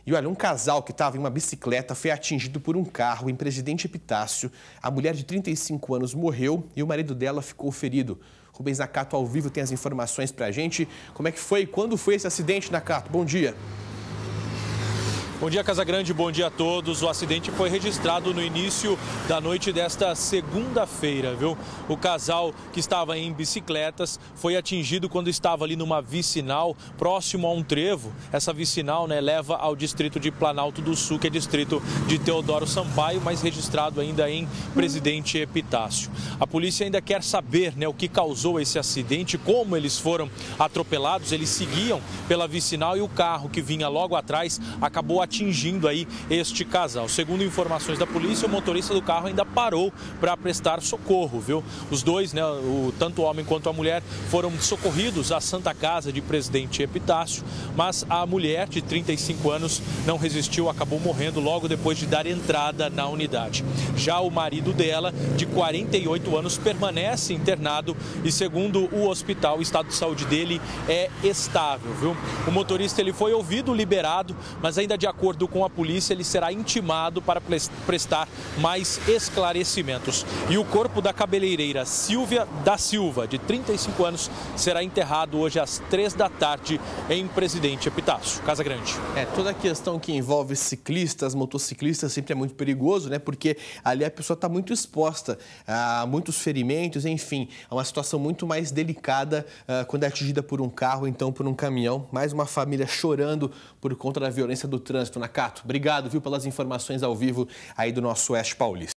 E olha, um casal que estava em uma bicicleta foi atingido por um carro em Presidente Epitácio. A mulher de 35 anos morreu e o marido dela ficou ferido. Rubens Nakato ao vivo tem as informações pra gente. Como é que foi? Quando foi esse acidente, Nakato? Bom dia. Bom dia, Casagrande, bom dia a todos. O acidente foi registrado no início da noite desta segunda-feira, viu? O casal que estava em bicicletas foi atingido quando estava ali numa vicinal, próximo a um trevo. Essa vicinal, leva ao distrito de Planalto do Sul, que é distrito de Teodoro Sampaio, mas registrado ainda em Presidente Epitácio. A polícia ainda quer saber, o que causou esse acidente, como eles foram atropelados. Eles seguiam pela vicinal e o carro que vinha logo atrás acabou atingindo aí este casal. Segundo informações da polícia, o motorista do carro ainda parou para prestar socorro, viu? Os dois, tanto o homem quanto a mulher, foram socorridos à Santa Casa de Presidente Epitácio, mas a mulher de 35 anos não resistiu, acabou morrendo logo depois de dar entrada na unidade. Já o marido dela, de 48 anos, permanece internado e, segundo o hospital, o estado de saúde dele é estável, viu? O motorista ele foi ouvido, liberado, mas ainda de acordo com a polícia, ele será intimado para prestar mais esclarecimentos. E o corpo da cabeleireira Silvia da Silva, de 35 anos, será enterrado hoje às 3 da tarde em Presidente Epitácio. Casagrande. Toda a questão que envolve ciclistas, motociclistas, sempre é muito perigoso, Porque ali a pessoa está muito exposta a muitos ferimentos, enfim, é uma situação muito mais delicada quando é atingida por um carro, então por um caminhão. Mais uma família chorando por conta da violência do trânsito. Nakato, obrigado, pelas informações ao vivo aí do nosso Oeste Paulista.